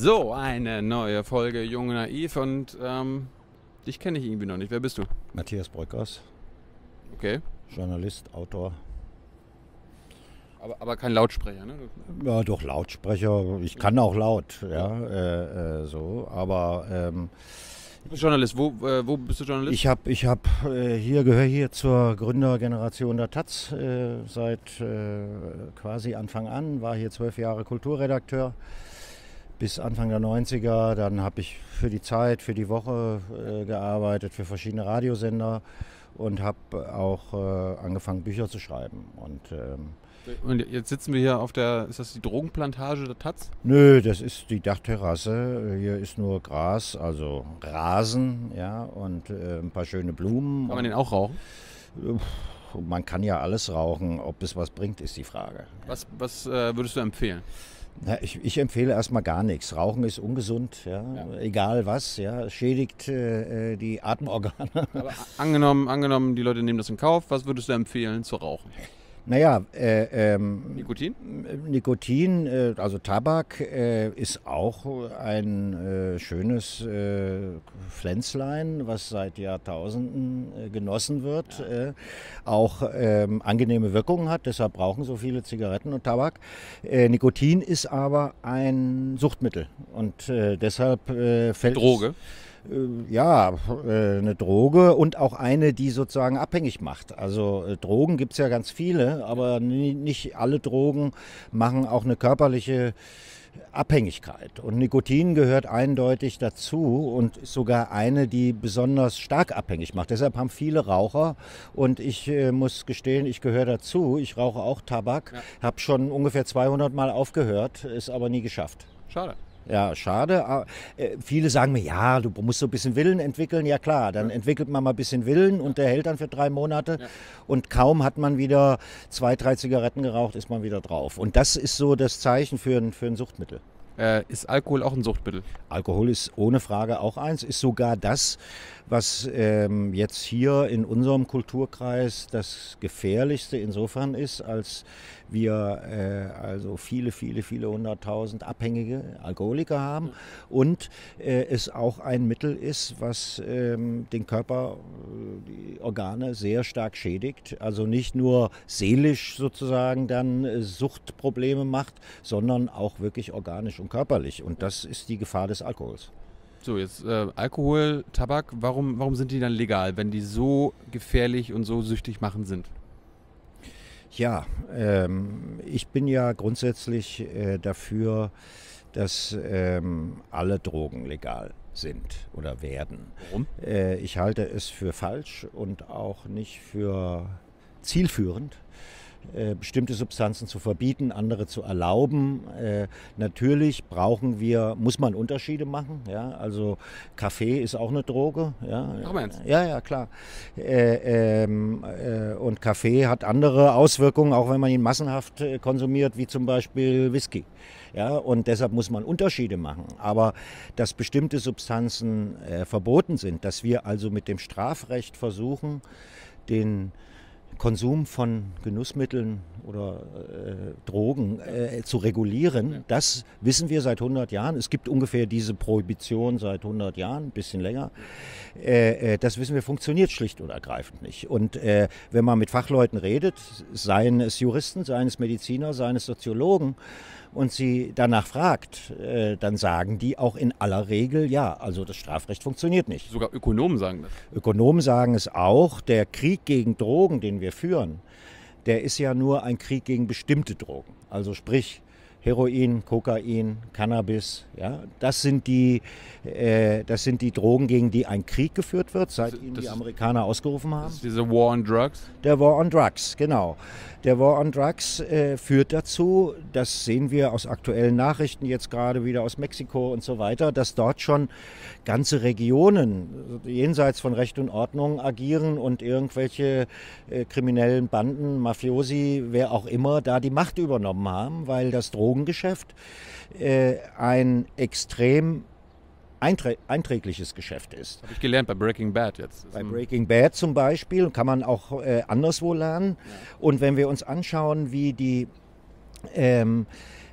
So, eine neue Folge Jung und Naiv und dich kenne ich irgendwie noch nicht. Wer bist du? Matthias Bröckers, Okay. Journalist, Autor. Aber kein Lautsprecher, ne? Ja, doch Lautsprecher. Ich kann auch laut, ja, so. Aber Du bist Journalist. Wo bist du Journalist? gehöre hier zur Gründergeneration der taz seit quasi Anfang an. War hier 12 Jahre Kulturredakteur bis Anfang der 90er. Dann habe ich für die Zeit, für die Woche gearbeitet, für verschiedene Radiosender und habe auch angefangen, Bücher zu schreiben. Und jetzt sitzen wir hier auf ist das die Drogenplantage der taz? Nö, das ist die Dachterrasse. Hier ist nur Gras, also Rasen, ja, und ein paar schöne Blumen. Kann man den auch rauchen? Man kann ja alles rauchen. Ob es was bringt, ist die Frage. Was würdest du empfehlen? Ja, ich empfehle erstmal gar nichts. Rauchen ist ungesund, ja. Egal was, ja, schädigt die Atemorgane. Aber angenommen, die Leute nehmen das in Kauf. Was würdest du empfehlen zu rauchen? Naja, Nikotin? Nikotin, also Tabak, ist auch ein schönes Pflänzlein, was seit Jahrtausenden genossen wird, auch angenehme Wirkungen hat, deshalb brauchen so viele Zigaretten und Tabak. Nikotin ist aber ein Suchtmittel und deshalb fällt Droge? Eine Droge und auch eine, die sozusagen abhängig macht. Also Drogen gibt es ja ganz viele, aber nicht alle Drogen machen auch eine körperliche Abhängigkeit. Und Nikotin gehört eindeutig dazu und ist sogar eine, die besonders stark abhängig macht. Deshalb haben viele Raucher, und ich muss gestehen, ich gehöre dazu. Ich rauche auch Tabak, habe schon ungefähr 200 Mal aufgehört, ist aber nie geschafft. Schade. Ja, schade. Viele sagen mir, ja, du musst so ein bisschen Willen entwickeln. Ja klar, dann entwickelt man mal ein bisschen Willen und der hält dann für 3 Monate. Ja. Und kaum hat man wieder 2, 3 Zigaretten geraucht, ist man wieder drauf. Und das ist so das Zeichen für ein Suchtmittel. Ist Alkohol auch ein Suchtmittel? Alkohol ist ohne Frage auch eins, ist sogar das, was jetzt hier in unserem Kulturkreis das Gefährlichste insofern ist, als wir also viele hunderttausend abhängige Alkoholiker haben und es auch ein Mittel ist, was den Körper, die Organe sehr stark schädigt. Also nicht nur seelisch sozusagen dann Suchtprobleme macht, sondern auch wirklich organisch und körperlich. Und das ist die Gefahr des Alkohols. So, jetzt Alkohol, Tabak, warum sind die dann legal, wenn die so gefährlich und so süchtig machend sind? Ja, ich bin ja grundsätzlich dafür, dass alle Drogen legal sind oder werden. Warum? Ich halte es für falsch und auch nicht für zielführend, bestimmte Substanzen zu verbieten, andere zu erlauben. Natürlich muss man Unterschiede machen. Ja? Also Kaffee ist auch eine Droge. Ja, ja klar. Und Kaffee hat andere Auswirkungen, auch wenn man ihn massenhaft konsumiert, wie zum Beispiel Whisky. Ja, und deshalb muss man Unterschiede machen. Aber dass bestimmte Substanzen verboten sind, dass wir also mit dem Strafrecht versuchen, den Konsum von Genussmitteln oder Drogen zu regulieren, das wissen wir seit 100 Jahren. Es gibt ungefähr diese Prohibition seit 100 Jahren, ein bisschen länger. Das wissen wir, funktioniert schlicht und ergreifend nicht. Und wenn man mit Fachleuten redet, seien es Juristen, seien es Mediziner, seien es Soziologen, und sie danach fragt, dann sagen die auch in aller Regel, ja, also das Strafrecht funktioniert nicht. Sogar Ökonomen sagen das. Ökonomen sagen es auch. Der Krieg gegen Drogen, den wir führen, der ist ja nur ein Krieg gegen bestimmte Drogen. Also sprich Heroin, Kokain, Cannabis, ja, das sind die Drogen, gegen die ein Krieg geführt wird, seit ihn die Amerikaner ausgerufen haben. Das ist diese War on Drugs? Der War on Drugs, genau. Der War on Drugs führt dazu, das sehen wir aus aktuellen Nachrichten, jetzt gerade wieder aus Mexiko und so weiter, dass dort schon ganze Regionen jenseits von Recht und Ordnung agieren und irgendwelche kriminellen Banden, Mafiosi, wer auch immer, da die Macht übernommen haben, weil das Drogengeschäft ein extrem einträgliches Geschäft ist. Habe ich gelernt bei Breaking Bad jetzt. Bei Breaking Bad zum Beispiel kann man auch anderswo lernen. Ja. Und wenn wir uns anschauen, wie die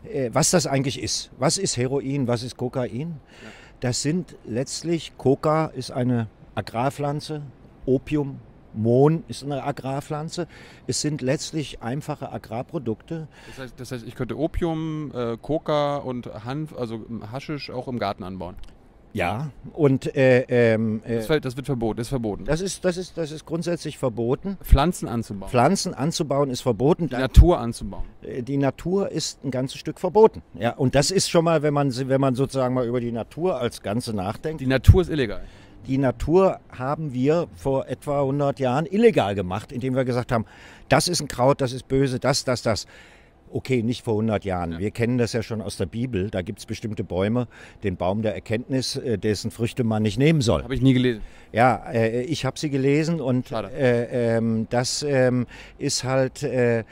was das eigentlich ist. Was ist Heroin, was ist Kokain? Das sind letztlich, Coca ist eine Agrarpflanze, Opium, Mohn ist eine Agrarpflanze. Es sind letztlich einfache Agrarprodukte. Das heißt, ich könnte Opium, Coca und Hanf, also Haschisch, auch im Garten anbauen. Ja, und Das wird verboten, ist verboten. das ist grundsätzlich verboten. Pflanzen anzubauen. Pflanzen anzubauen ist verboten. Die Natur anzubauen. Die Natur ist ein ganzes Stück verboten. Ja, und das ist schon mal, wenn man sozusagen mal über die Natur als Ganze nachdenkt. Die Natur ist illegal. Die Natur haben wir vor etwa 100 Jahren illegal gemacht, indem wir gesagt haben, das ist ein Kraut, das ist böse, das. Okay, nicht vor 100 Jahren. Ja. Wir kennen das ja schon aus der Bibel. Da gibt es bestimmte Bäume, den Baum der Erkenntnis, dessen Früchte man nicht nehmen soll. Habe ich nie gelesen. Ja, ich habe sie gelesen und das ist halt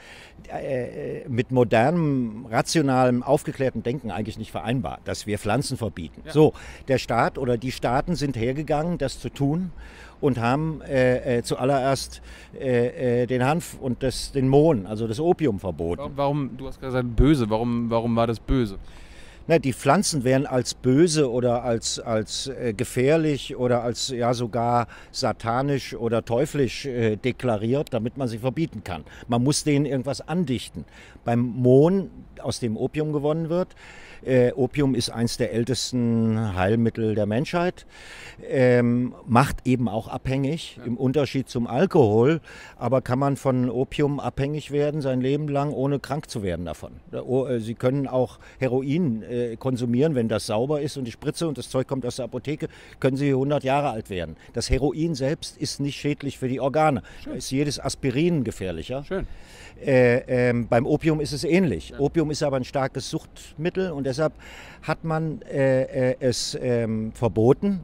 mit modernem, rationalem, aufgeklärtem Denken eigentlich nicht vereinbar, dass wir Pflanzen verbieten. Ja. So, der Staat oder die Staaten sind hergegangen, das zu tun und haben zuallererst den Hanf und den Mohn, also das Opium, verboten. Warum, du hast gesagt böse, warum war das böse? Na, die Pflanzen werden als böse oder als gefährlich oder als ja sogar satanisch oder teuflisch deklariert, damit man sie verbieten kann. Man muss denen irgendwas andichten. Beim Mohn, aus dem Opium gewonnen wird, Opium ist eines der ältesten Heilmittel der Menschheit, macht eben auch abhängig, im Unterschied zum Alkohol, aber kann man von Opium abhängig werden, sein Leben lang, ohne krank zu werden davon. Sie können auch Heroin konsumieren, wenn das sauber ist und die Spritze und das Zeug kommt aus der Apotheke, können Sie 100 Jahre alt werden. Das Heroin selbst ist nicht schädlich für die Organe. Schön. Da ist jedes Aspirin gefährlicher. Schön. Beim Opium ist es ähnlich. Ja. Opium ist aber ein starkes Suchtmittel und deshalb hat man es verboten.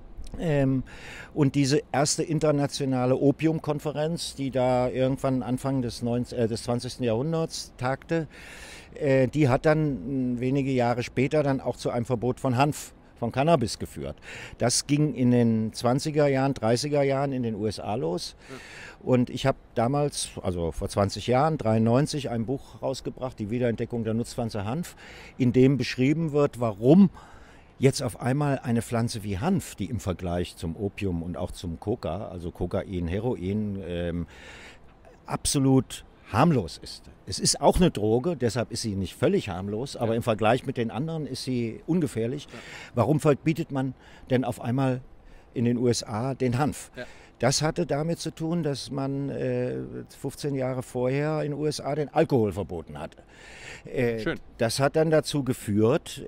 Und diese erste internationale Opiumkonferenz, die da irgendwann Anfang des 20. Jahrhunderts tagte, die hat dann wenige Jahre später dann auch zu einem Verbot von Hanf, von Cannabis geführt. Das ging in den 20er Jahren, 30er Jahren in den USA los. Ja. Und ich habe damals, also vor 20 Jahren, 1993, ein Buch rausgebracht, die Wiederentdeckung der Nutzpflanze Hanf, in dem beschrieben wird, warum jetzt auf einmal eine Pflanze wie Hanf, die im Vergleich zum Opium und auch zum Coca, also Kokain, Heroin, absolut harmlos ist. Es ist auch eine Droge, deshalb ist sie nicht völlig harmlos, aber im Vergleich mit den anderen ist sie ungefährlich. Ja. Warum verbietet man denn auf einmal in den USA den Hanf? Ja. Das hatte damit zu tun, dass man 15 Jahre vorher in den USA den Alkohol verboten hatte. Schön. Das hat dann dazu geführt,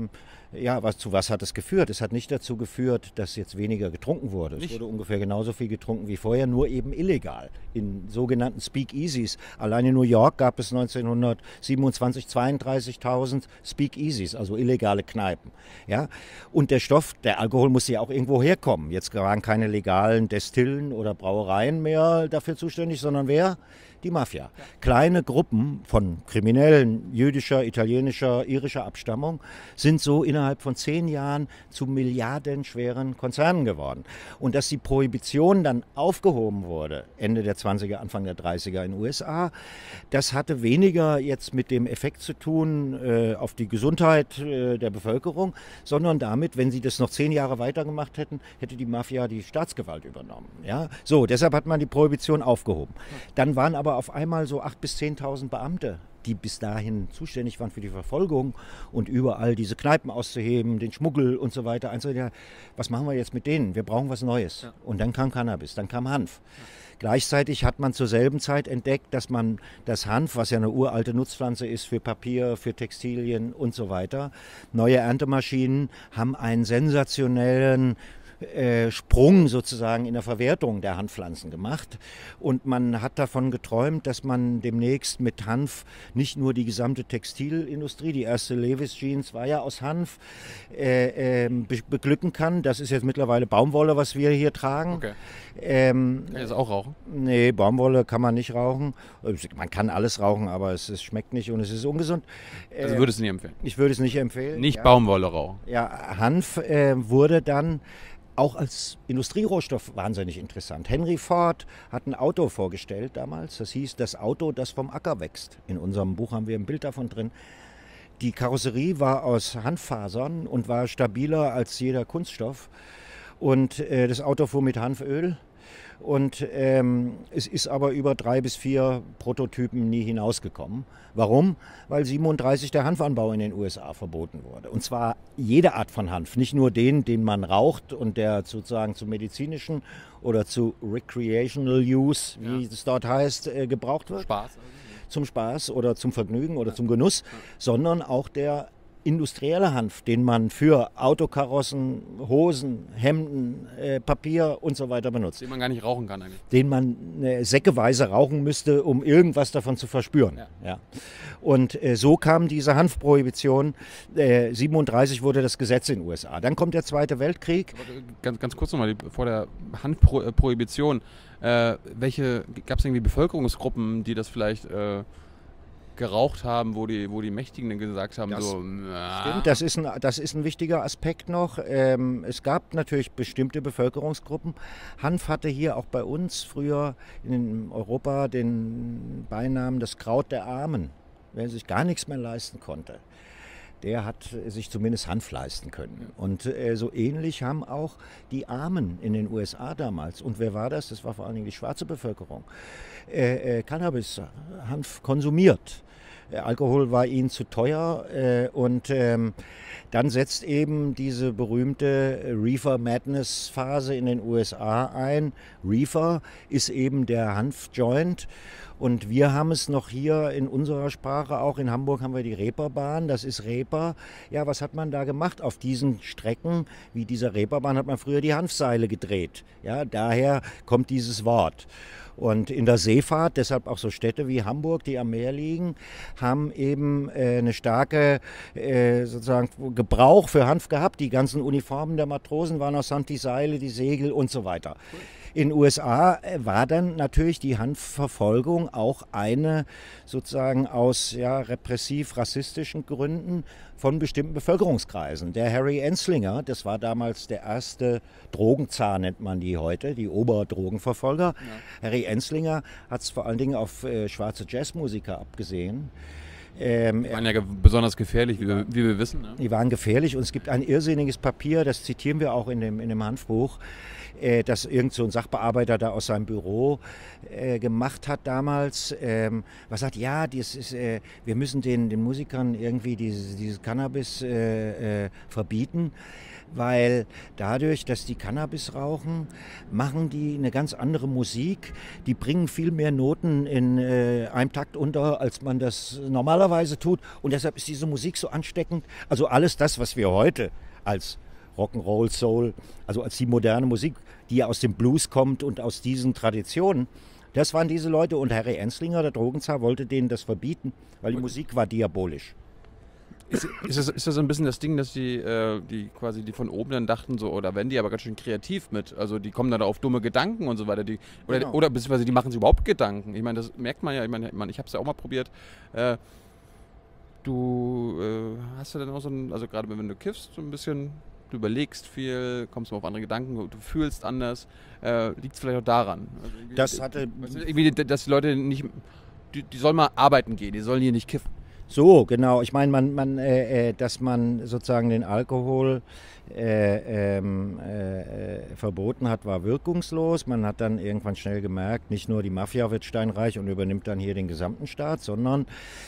zu was hat es geführt? Es hat nicht dazu geführt, dass jetzt weniger getrunken wurde. Es wurde ungefähr genauso viel getrunken wie vorher, nur eben illegal. In sogenannten Speakeasies. Allein in New York gab es 1927 32.000 Speakeasies, also illegale Kneipen. Ja? Und der Alkohol musste ja auch irgendwo herkommen. Jetzt waren keine legalen Destillen oder Brauereien mehr dafür zuständig, sondern wer? Die Mafia. Ja. Kleine Gruppen von Kriminellen jüdischer, italienischer, irischer Abstammung sind so innerhalb von 10 Jahren zu milliardenschweren Konzernen geworden. Und dass die Prohibition dann aufgehoben wurde, Ende der 20er, Anfang der 30er in den USA, das hatte weniger jetzt mit dem Effekt zu tun auf die Gesundheit der Bevölkerung, sondern damit, wenn sie das noch 10 Jahre weitergemacht hätten, hätte die Mafia die Staatsgewalt übernommen. Ja? So, deshalb hat man die Prohibition aufgehoben. Dann waren aber auf einmal so 8.000 bis 10.000 Beamte, die bis dahin zuständig waren für die Verfolgung und überall diese Kneipen auszuheben, den Schmuggel und so weiter. Was machen wir jetzt mit denen? Wir brauchen was Neues. Ja. Und dann kam Cannabis, dann kam Hanf. Ja. Gleichzeitig hat man zur selben Zeit entdeckt, dass man das Hanf, was ja eine uralte Nutzpflanze ist für Papier, für Textilien und so weiter, neue Erntemaschinen haben einen sensationellen Sprung sozusagen in der Verwertung der Hanfpflanzen gemacht. Und man hat davon geträumt, dass man demnächst mit Hanf nicht nur die gesamte Textilindustrie, die erste Levi's Jeans war ja aus Hanf, beglücken kann. Das ist jetzt mittlerweile Baumwolle, was wir hier tragen. Okay. Kann ich das auch rauchen? Nee, Baumwolle kann man nicht rauchen. Man kann alles rauchen, aber es schmeckt nicht und es ist ungesund. Also würdest du nicht empfehlen? Ich würde es nicht empfehlen. Nicht Baumwolle rauchen? Ja, Hanf wurde dann auch als Industrierohstoff wahnsinnig interessant. Henry Ford hat ein Auto vorgestellt damals. Das hieß das Auto, das vom Acker wächst. In unserem Buch haben wir ein Bild davon drin. Die Karosserie war aus Hanffasern und war stabiler als jeder Kunststoff. Und das Auto fuhr mit Hanföl. Und es ist aber über 3 bis 4 Prototypen nie hinausgekommen. Warum? Weil 1937 der Hanfanbau in den USA verboten wurde. Und zwar jede Art von Hanf, nicht nur den man raucht und der sozusagen zum medizinischen oder zu recreational use, wie es dort heißt, gebraucht wird. Spaß. Zum Spaß oder zum Vergnügen oder zum Genuss, sondern auch der industrielle Hanf, den man für Autokarossen, Hosen, Hemden, Papier und so weiter benutzt. Den man gar nicht rauchen kann eigentlich. Den man säckeweise rauchen müsste, um irgendwas davon zu verspüren. Ja. Ja. Und so kam diese Hanfprohibition. 1937 wurde das Gesetz in den USA. Dann kommt der Zweite Weltkrieg. Ganz kurz nochmal, vor der Hanfprohibition, gab es irgendwie Bevölkerungsgruppen, die das vielleicht geraucht haben, wo die Mächtigen gesagt haben, Stimmt, das ist ein wichtiger Aspekt noch. Es gab natürlich bestimmte Bevölkerungsgruppen. Hanf hatte hier auch bei uns früher in Europa den Beinamen das Kraut der Armen. Wer sich gar nichts mehr leisten konnte, der hat sich zumindest Hanf leisten können. Und so ähnlich haben auch die Armen in den USA damals, und wer war das? Das war vor allen Dingen die schwarze Bevölkerung, Cannabis, Hanf konsumiert. Alkohol war ihnen zu teuer und dann setzt eben diese berühmte Reefer Madness Phase in den USA ein. Reefer ist eben der Hanfjoint. Und wir haben es noch hier in unserer Sprache, auch in Hamburg haben wir die Reeperbahn, das ist Reeper. Ja, was hat man da gemacht? Auf diesen Strecken wie dieser Reeperbahn hat man früher die Hanfseile gedreht. Ja, daher kommt dieses Wort. Und in der Seefahrt, deshalb auch so Städte wie Hamburg, die am Meer liegen, haben eben eine starke sozusagen Gebrauch für Hanf gehabt. Die ganzen Uniformen der Matrosen waren aus Hand, die Seile, die Segel und so weiter. In den USA war dann natürlich die Hanfverfolgung auch eine sozusagen aus repressiv-rassistischen Gründen von bestimmten Bevölkerungskreisen. Der Harry Anslinger, das war damals der erste Drogenzar, nennt man die heute, die Oberdrogenverfolger. Ja. Harry Anslinger hat es vor allen Dingen auf schwarze Jazzmusiker abgesehen. Die waren ja besonders gefährlich, wie wir wissen. Ne? Die waren gefährlich und es gibt ein irrsinniges Papier, das zitieren wir auch in dem Hanfbuch, das irgend so ein Sachbearbeiter da aus seinem Büro gemacht hat damals. Was sagt, ja, wir müssen den Musikern irgendwie dieses Cannabis verbieten, weil dadurch, dass die Cannabis rauchen, machen die eine ganz andere Musik. Die bringen viel mehr Noten in einem Takt unter, als man das normalerweise tut. Und deshalb ist diese Musik so ansteckend. Also alles das, was wir heute als Rock'n'Roll, Soul, also als die moderne Musik, die ja aus dem Blues kommt und aus diesen Traditionen, das waren diese Leute. Und Harry Anslinger, der Drogenzar, wollte denen das verbieten, weil die Musik war diabolisch. Ist das ein bisschen das Ding, dass die von oben dann dachten, so, oder wenn die aber ganz schön kreativ mit, also die kommen dann auf dumme Gedanken und so weiter, oder beziehungsweise die machen sich überhaupt Gedanken. Ich meine, das merkt man ja, ich habe es ja auch mal probiert. Du hast ja dann auch also gerade wenn du kiffst, so ein bisschen, du überlegst viel, kommst mal auf andere Gedanken, du fühlst anders, liegt es vielleicht auch daran. Also dass die Leute nicht, die sollen mal arbeiten gehen, die sollen hier nicht kiffen. So, genau. Ich meine, dass man sozusagen den Alkohol verboten hat, war wirkungslos. Man hat dann irgendwann schnell gemerkt, nicht nur die Mafia wird steinreich und übernimmt dann hier den gesamten Staat, sondern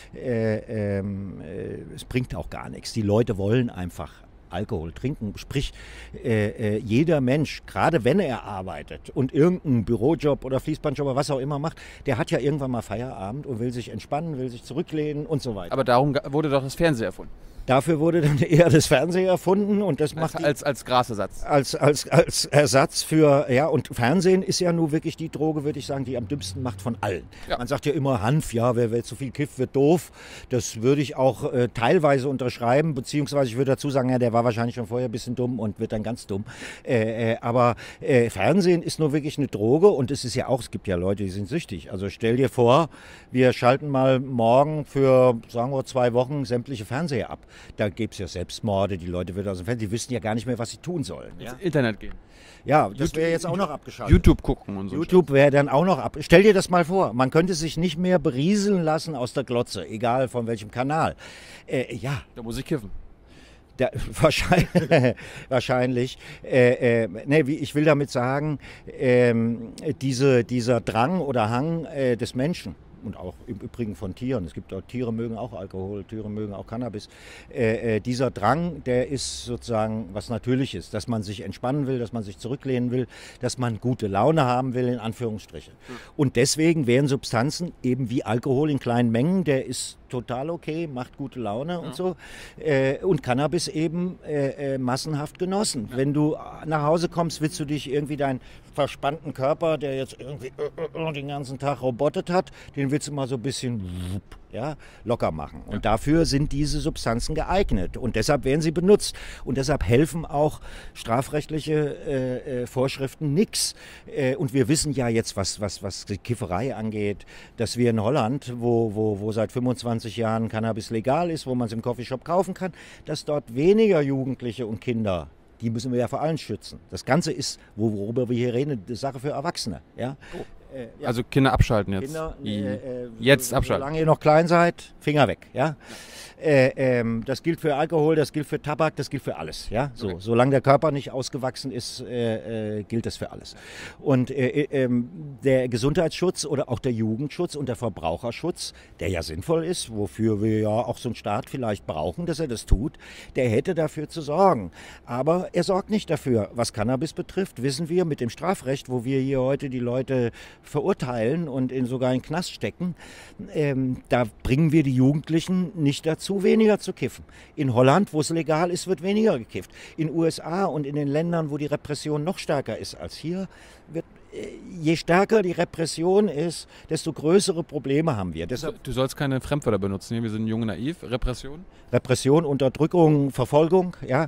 es bringt auch gar nichts. Die Leute wollen einfach Alkohol trinken. Sprich, jeder Mensch, gerade wenn er arbeitet und irgendeinen Bürojob oder Fließbandjob oder was auch immer macht, der hat ja irgendwann mal Feierabend und will sich entspannen, will sich zurücklehnen und so weiter. Aber darum wurde doch das Fernsehen erfunden. Dafür wurde dann eher das Fernsehen erfunden und das macht als Grasersatz. Als Ersatz für, ja, und Fernsehen ist ja nun wirklich die Droge, würde ich sagen, die am dümmsten macht von allen. Ja. Man sagt ja immer Hanf, ja, wer zu viel kifft, wird doof. Das würde ich auch teilweise unterschreiben, beziehungsweise ich würde dazu sagen, ja, der war wahrscheinlich schon vorher ein bisschen dumm und wird dann ganz dumm. Aber Fernsehen ist nur wirklich eine Droge und es ist ja auch, es gibt ja Leute, die sind süchtig. Also stell dir vor, wir schalten mal morgen für, sagen wir, 2 Wochen sämtliche Fernseher ab. Da gibt es ja Selbstmorde, die Leute würden aus dem Fenster, die wüssten ja gar nicht mehr, was sie tun sollen. Ja? Ins Internet gehen. Ja, das wäre jetzt auch noch abgeschaltet. YouTube gucken und so. YouTube wäre dann auch noch ab. Stell dir das mal vor, man könnte sich nicht mehr berieseln lassen aus der Glotze, egal von welchem Kanal. Ja. Da muss ich kiffen. Wahrscheinlich. Ich will damit sagen, dieser Drang oder Hang des Menschen, und auch im Übrigen von Tieren, es gibt auch Tiere mögen auch Alkohol, Tiere mögen auch Cannabis, dieser Drang, der ist sozusagen was Natürliches, dass man sich entspannen will, dass man sich zurücklehnen will, dass man gute Laune haben will, in Anführungsstriche. Und deswegen wären Substanzen eben wie Alkohol in kleinen Mengen, der ist total okay, macht gute Laune und so. Und Cannabis eben massenhaft genossen. Ja. Wenn du nach Hause kommst, willst du dich irgendwie deinen verspannten Körper, der jetzt irgendwie den ganzen Tag robotet hat, den willst du mal so ein bisschen locker machen. Und dafür sind diese Substanzen geeignet. Und deshalb werden sie benutzt. Und deshalb helfen auch strafrechtliche Vorschriften nichts. Und wir wissen ja jetzt, was die Kifferei angeht, dass wir in Holland, wo seit 25 Jahren Cannabis legal ist, wo man es im Coffeeshop kaufen kann, dass dort weniger Jugendliche und Kinder, die müssen wir ja vor allem schützen. Das Ganze ist, worüber wir hier reden, eine Sache für Erwachsene. Ja? Oh. Also Kinder abschalten jetzt. Kinder, jetzt abschalten. Solange ihr noch klein seid, Finger weg. Ja? Das gilt für Alkohol, das gilt für Tabak, das gilt für alles. Ja? So, okay. Solange der Körper nicht ausgewachsen ist, gilt das für alles. Und der Gesundheitsschutz oder auch der Jugendschutz und der Verbraucherschutz, der ja sinnvoll ist, wofür wir ja auch so einen Staat vielleicht brauchen, dass er das tut, der hätte dafür zu sorgen. Aber er sorgt nicht dafür. Was Cannabis betrifft, wissen wir mit dem Strafrecht, wo wir hier heute die Leute verurteilen und sogar in den Knast stecken, da bringen wir die Jugendlichen nicht dazu, weniger zu kiffen. In Holland, wo es legal ist, wird weniger gekifft. In den USA und in den Ländern, wo die Repression noch stärker ist als hier, wird je stärker die Repression ist, desto größere Probleme haben wir. Deshalb du sollst keine Fremdwörter benutzen, wir sind jung und naiv. Repression? Repression, Unterdrückung, Verfolgung. Ja.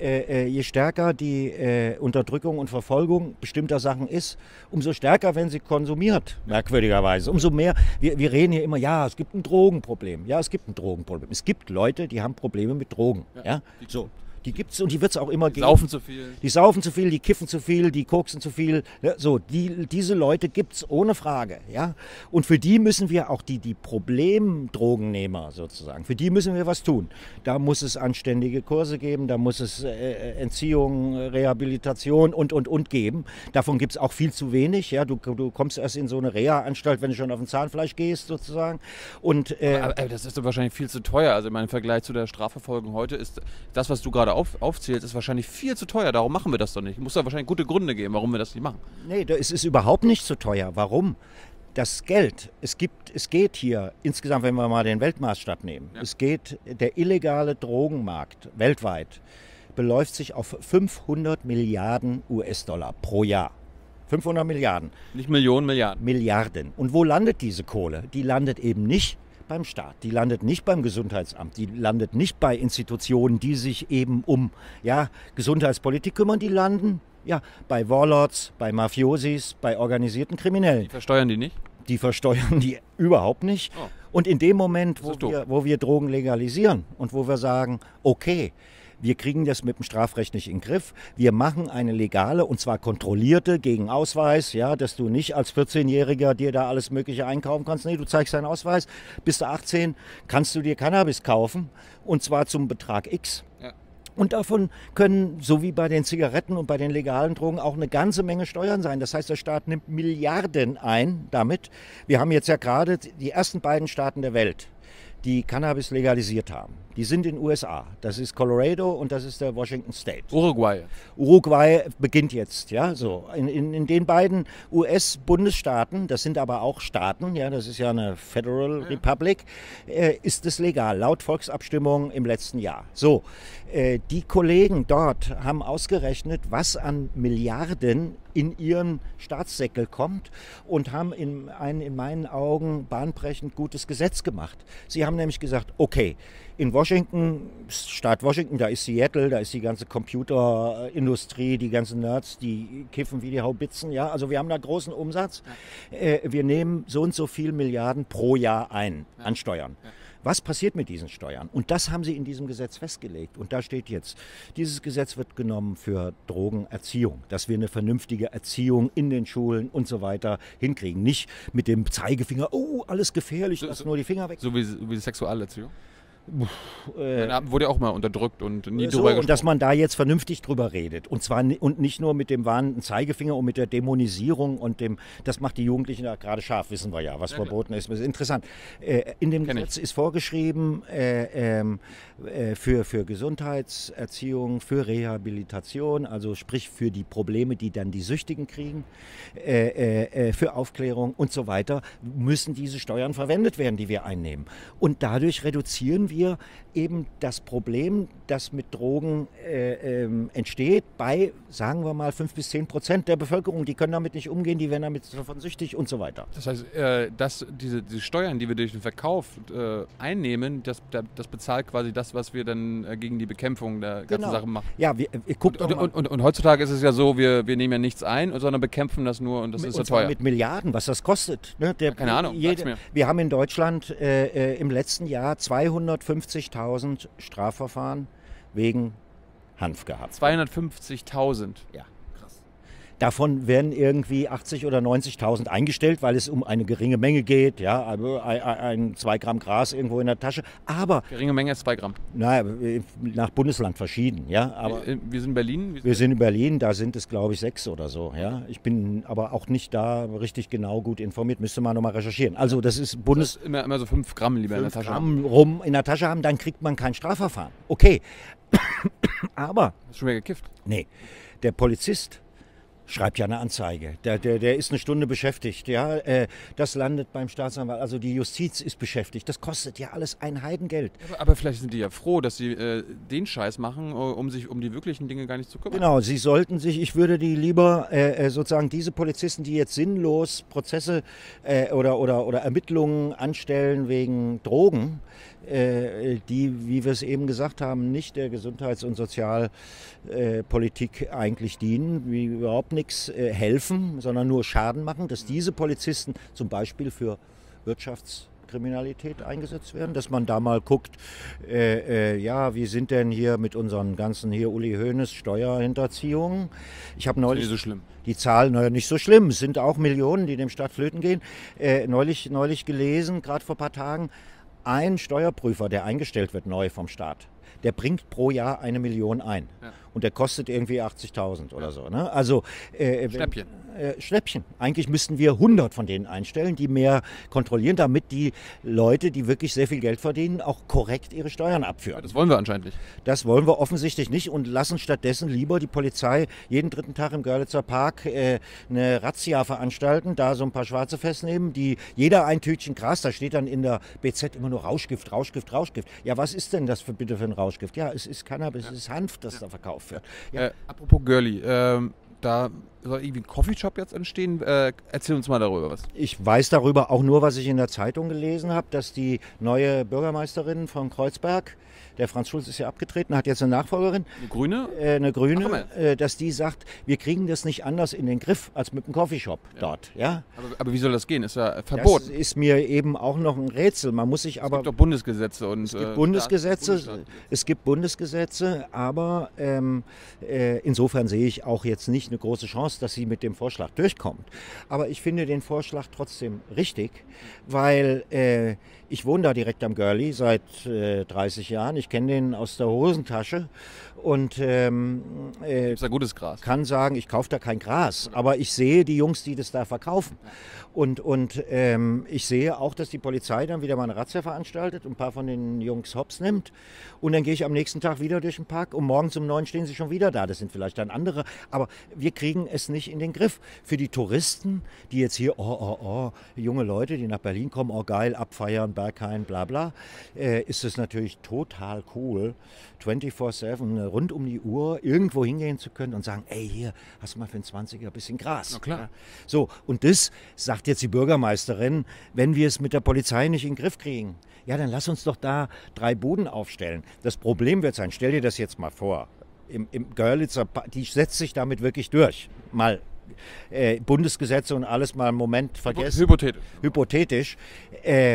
Je stärker die Unterdrückung und Verfolgung bestimmter Sachen ist, umso stärker werden sie konsumiert, merkwürdigerweise. Umso mehr, wir reden hier immer, ja, es gibt ein Drogenproblem. Ja, es gibt ein Drogenproblem. Es gibt Leute, die haben Probleme mit Drogen. Ja. So. Die gibt es und die wird es auch immer geben. Die saufen zu viel, die kiffen zu viel, die koksen zu viel. So, diese Leute gibt es ohne Frage. Ja? Und für die müssen wir auch die Problemdrogennehmer sozusagen, für die müssen wir was tun. Da muss es anständige Kurse geben, da muss es Entziehung, Rehabilitation und geben. Davon gibt es auch viel zu wenig. Ja? Du kommst erst in so eine Reha-Anstalt, wenn du schon auf ein Zahnfleisch gehst sozusagen. Und, aber das ist doch wahrscheinlich viel zu teuer. Also im Vergleich zu der Strafverfolgung heute ist das, was du gerade aufzählt, ist wahrscheinlich viel zu teuer. Darum machen wir das doch nicht. Muss da wahrscheinlich gute Gründe geben, warum wir das nicht machen. Nee, es ist überhaupt nicht zu teuer. Warum? Das Geld, es geht hier insgesamt, wenn wir mal den Weltmaßstab nehmen, der illegale Drogenmarkt weltweit beläuft sich auf 500 Milliarden US-Dollar pro Jahr. 500 Milliarden. Nicht Millionen, Milliarden. Milliarden. Und wo landet diese Kohle? Die landet eben nicht beim Staat, die landet nicht beim Gesundheitsamt, die landet nicht bei Institutionen, die sich eben um Gesundheitspolitik kümmern, die landen bei Warlords, bei Mafiosis, bei organisierten Kriminellen. Die versteuern die nicht? Die versteuern die überhaupt nicht. Oh. Und in dem Moment, wo wir Drogen legalisieren und wo wir sagen, okay, wir kriegen das mit dem Strafrecht nicht in den Griff. Wir machen eine legale und zwar kontrollierte gegen Ausweis, dass du nicht als 14-Jähriger dir da alles Mögliche einkaufen kannst. Nee, du zeigst deinen Ausweis, bist du 18, kannst du dir Cannabis kaufen und zwar zum Betrag X. Ja. Und davon können, so wie bei den Zigaretten und bei den legalen Drogen, auch eine ganze Menge Steuern sein. Das heißt, der Staat nimmt Milliarden ein damit. Wir haben jetzt ja gerade die ersten beiden Staaten der Welt, die Cannabis legalisiert haben. Die sind in den USA. Das ist Colorado und das ist der Washington State. Uruguay beginnt jetzt. Ja, so. In den beiden US-Bundesstaaten, das sind aber auch Staaten, das ist ja eine Federal Republic, ist es legal, laut Volksabstimmung im letzten Jahr. So, die Kollegen dort haben ausgerechnet, was an Milliarden in ihren Staatssäckel kommt und haben in meinen Augen bahnbrechend gutes Gesetz gemacht. Sie haben nämlich gesagt, okay, in Washington, Staat Washington, da ist Seattle, da ist die ganze Computerindustrie, die ganzen Nerds, die kiffen wie die Haubitzen. Ja, also wir haben da großen Umsatz. Wir nehmen so und so viel Milliarden pro Jahr ein an Steuern. Was passiert mit diesen Steuern? Und das haben sie in diesem Gesetz festgelegt. Und da steht jetzt, dieses Gesetz wird genommen für Drogenerziehung, dass wir eine vernünftige Erziehung in den Schulen und so weiter hinkriegen. Nicht mit dem Zeigefinger, oh, alles gefährlich, lass nur die Finger weg. So wie Sexualerziehung? Wurde ja auch mal unterdrückt und nie drüber gesprochen. Und dass man da jetzt vernünftig drüber redet. Und zwar und nicht nur mit dem warnenden Zeigefinger und mit der Dämonisierung und das macht die Jugendlichen da gerade scharf, wissen wir ja, was verboten ist. Das ist interessant. In dem Gesetz ist vorgeschrieben, für Gesundheitserziehung, für Rehabilitation, also sprich für die Probleme, die dann die Süchtigen kriegen, für Aufklärung und so weiter, müssen diese Steuern verwendet werden, die wir einnehmen. Und dadurch reduzieren wir eben das Problem, das mit Drogen entsteht, bei, sagen wir mal, 5-10% der Bevölkerung. Die können damit nicht umgehen, die werden damit davon süchtig und so weiter. Das heißt, diese Steuern, die wir durch den Verkauf einnehmen, das bezahlt quasi das, was wir dann gegen die Bekämpfung der ganzen Sache machen. Ja, und heutzutage ist es ja so, wir nehmen ja nichts ein, sondern bekämpfen das nur und das ist ja teuer. Mit Milliarden, was das kostet. Ne? Keine Ahnung, wir haben in Deutschland im letzten Jahr 250.000 Strafverfahren wegen Hanf gehabt. 250.000? Ja. Davon werden irgendwie 80.000 oder 90.000 eingestellt, weil es um eine geringe Menge geht. Ja, also 2 Gramm Gras irgendwo in der Tasche. Aber geringe Menge ist 2 Gramm. Naja, nach Bundesland verschieden. Ja, aber wir sind in Berlin? Wir sind in Berlin, da sind es glaube ich 6 oder so. Ja, ich bin aber auch nicht da richtig genau gut informiert. Müsste man nochmal recherchieren. Also das ist das ist immer so 5 Gramm lieber in der Tasche. 5 Gramm rum in der Tasche haben, dann kriegt man kein Strafverfahren. Okay, aber... Hast du schon mal gekifft? Nee, der Polizist schreibt ja eine Anzeige. Der ist eine Stunde beschäftigt. Ja? Das landet beim Staatsanwalt. Also die Justiz ist beschäftigt. Das kostet ja alles ein Heidengeld. Aber vielleicht sind die ja froh, dass sie den Scheiß machen, um sich um die wirklichen Dinge gar nicht zu kümmern. Genau, sie sollten sich, ich würde die lieber sozusagen diese Polizisten, die jetzt sinnlos Prozesse oder Ermittlungen anstellen wegen Drogen, die, wie wir es eben gesagt haben, nicht der Gesundheits- und Sozialpolitik eigentlich dienen, wie überhaupt nichts helfen, sondern nur Schaden machen, dass diese Polizisten zum Beispiel für Wirtschaftskriminalität eingesetzt werden, dass man da mal guckt, ja, wie sind denn hier mit unseren ganzen Uli Hoeneß Steuerhinterziehungen? Ich habe neulich... Nicht so schlimm. Die Zahlen, naja, nicht so schlimm, es sind auch Millionen, die dem Staat flöten gehen. Neulich gelesen, gerade vor ein paar Tagen, ein Steuerprüfer, der eingestellt wird neu vom Staat, der bringt pro Jahr 1 Million ein. Ja. Und der kostet irgendwie 80.000 oder so. Ne? Also, Schnäppchen. Schnäppchen. Eigentlich müssten wir 100 von denen einstellen, die mehr kontrollieren, damit die Leute, die wirklich sehr viel Geld verdienen, auch korrekt ihre Steuern abführen. Das wollen wir anscheinend nicht. Das wollen wir offensichtlich nicht und lassen stattdessen lieber die Polizei jeden 3. Tag im Görlitzer Park eine Razzia veranstalten, da so ein paar Schwarze festnehmen, die jeder ein Tütchen Gras, da steht dann in der BZ immer nur Rauschgift, Rauschgift, Rauschgift. Ja, was ist denn das bitte für ein Rauschgift? Ja, es ist Cannabis, es ist Hanf, das da verkauft wird. Ja. Apropos Girlie, da soll irgendwie ein Coffeeshop jetzt entstehen. Erzähl uns mal darüber was. Ich weiß darüber auch nur, was ich in der Zeitung gelesen habe, dass die neue Bürgermeisterin von Kreuzberg, der Franz Schulz ist ja abgetreten, hat jetzt eine Nachfolgerin. Eine Grüne? Eine Grüne, dass die sagt, wir kriegen das nicht anders in den Griff als mit dem Coffeeshop dort. Ja? Aber wie soll das gehen? Ist ja verboten. Das ist mir eben auch noch ein Rätsel. Man muss sich aber... Es gibt doch Bundesgesetze. Und, es gibt Bundesgesetze, aber insofern sehe ich auch jetzt nicht eine große Chance, dass sie mit dem Vorschlag durchkommt. Aber ich finde den Vorschlag trotzdem richtig, weil ich wohne da direkt am Görli seit 30 Jahren. Ich kenne den aus der Hosentasche und gibt's da gutes Gras? Kann sagen, ich kaufe da kein Gras, aber ich sehe die Jungs, die das da verkaufen. Und ich sehe auch, dass die Polizei dann wieder mal eine Razzia veranstaltet und ein paar von den Jungs hops nimmt. Und dann gehe ich am nächsten Tag wieder durch den Park und morgens um 9 stehen sie schon wieder da. Das sind vielleicht dann andere, aber wir kriegen es nicht in den Griff. Für die Touristen, die jetzt hier, junge Leute, die nach Berlin kommen, geil, abfeiern, Berghain, bla bla, ist es natürlich total cool, 24/7, rund um die Uhr irgendwo hingehen zu können und sagen, ey, hier, hast du mal für einen 20er ein bisschen Gras. Na klar. Ja? So, und das sagt jetzt die Bürgermeisterin, wenn wir es mit der Polizei nicht in den Griff kriegen, ja, dann lass uns doch da 3 Buden aufstellen. Das Problem wird sein, stell dir das jetzt mal vor, im Görlitzer, die setzt sich damit wirklich durch, mal Bundesgesetze und alles mal einen Moment vergessen. Hypothetisch. Hypothetisch.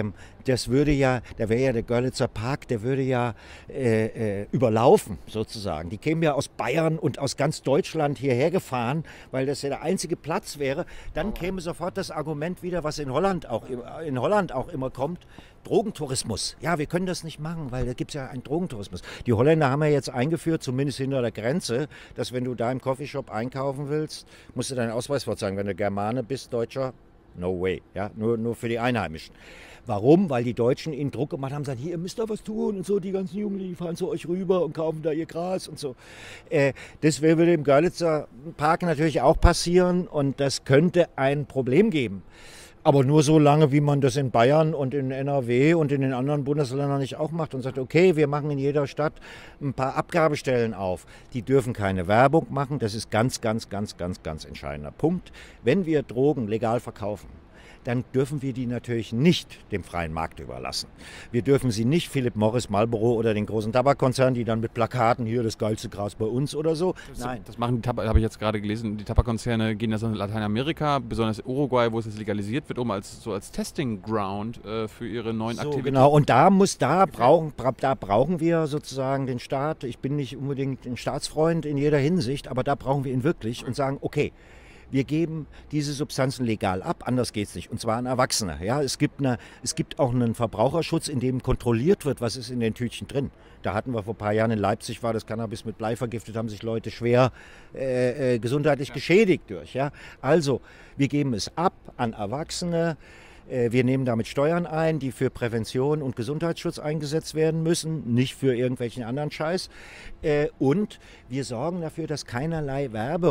das würde ja, da wäre ja der Görlitzer Park, der würde ja überlaufen sozusagen. Die kämen ja aus Bayern und aus ganz Deutschland hierher gefahren, weil das ja der einzige Platz wäre. Dann käme sofort das Argument wieder, was in Holland auch immer kommt, Drogentourismus. Ja, wir können das nicht machen, weil da gibt es ja einen Drogentourismus. Die Holländer haben ja jetzt eingeführt, zumindest hinter der Grenze, dass wenn du da im Coffeeshop einkaufen willst, musst du deinen Ausweis vorzeigen. Wenn du Germane bist, Deutscher, no way. Ja, nur für die Einheimischen. Warum? Weil die Deutschen ihnen Druck gemacht haben, gesagt, hier, ihr müsst da was tun und so, die ganzen Jugendlichen fahren zu euch rüber und kaufen da ihr Gras und so. Das würde im Görlitzer Park natürlich auch passieren und das könnte ein Problem geben. Aber nur so lange, wie man das in Bayern und in NRW und in den anderen Bundesländern nicht auch macht und sagt, okay, wir machen in jeder Stadt ein paar Abgabestellen auf. Die dürfen keine Werbung machen. Das ist ganz entscheidender Punkt. Wenn wir Drogen legal verkaufen, dann dürfen wir die natürlich nicht dem freien Markt überlassen. Wir dürfen sie nicht Philip Morris, Marlboro oder den großen Tabakkonzernen, die dann mit Plakaten hier das geilste Gras bei uns oder so. Nein. Das machen die habe ich jetzt gerade gelesen, die Tabakkonzerne gehen das in Lateinamerika, besonders Uruguay, wo es jetzt legalisiert wird, als Testing Ground für ihre neuen Aktivitäten. Genau, und da brauchen wir sozusagen den Staat. Ich bin nicht unbedingt ein Staatsfreund in jeder Hinsicht, aber da brauchen wir ihn wirklich und sagen, okay, wir geben diese Substanzen legal ab, anders geht es nicht, und zwar an Erwachsene. Ja, es gibt auch einen Verbraucherschutz, in dem kontrolliert wird, was ist in den Tütchen drin. Da hatten wir vor ein paar Jahren in Leipzig, war das Cannabis mit Blei vergiftet, haben sich Leute schwer gesundheitlich geschädigt durch. Ja? Also, wir geben es ab an Erwachsene. Wir nehmen damit Steuern ein, die für Prävention und Gesundheitsschutz eingesetzt werden müssen, nicht für irgendwelchen anderen Scheiß. Und wir sorgen dafür, dass keinerlei